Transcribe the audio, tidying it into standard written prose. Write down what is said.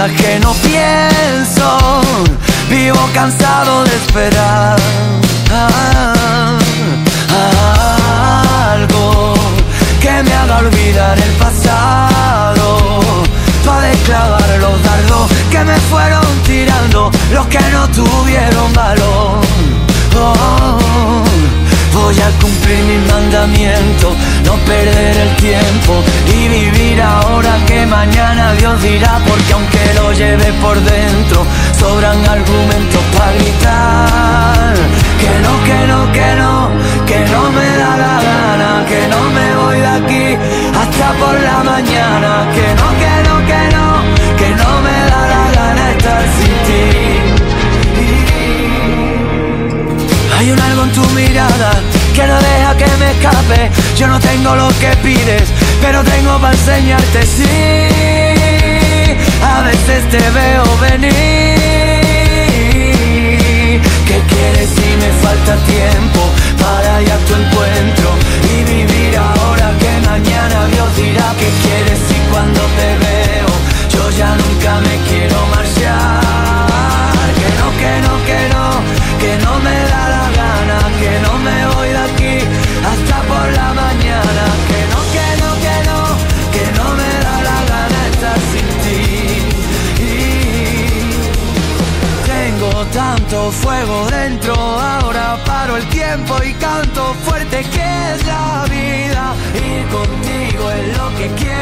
cosas que no pienso, vivo cansado de esperar algo que me haga olvidar el pasado, para desclavar los dardos que me fueron tirando los que no tuvieron valor. Voy a cumplir mis mandamientos, no perder el tiempo y vivir ahora que mañana Dios dirá, porque aunque lo lleve por dentro, sobran argumentos para gritar que no, que no, que no, que no me da la gana, que no me voy de aquí hasta por la mañana, que no, que no, que no, que no me da la gana estar sin ti. Hay un algo en tu mirada que no deja que me escape. Yo no tengo lo que pides, pero tengo para enseñarte, sí. A veces te veo venir. ¿Qué quieres si me falta tiempo para ir a tu encuentro y vivir ahora que mañana Dios dirá? ¿Qué quieres si cuando te veo yo ya nunca me quiero marchar? Que no, que no, que no, que no me da la gana, que no me voy de aquí hasta por la mañana, que no, que no, que no, que no me da la gana estar sin ti. Tengo tanto fuego dentro, ahora paro el tiempo y canto fuerte que es la vida. Ir contigo es lo que quiero.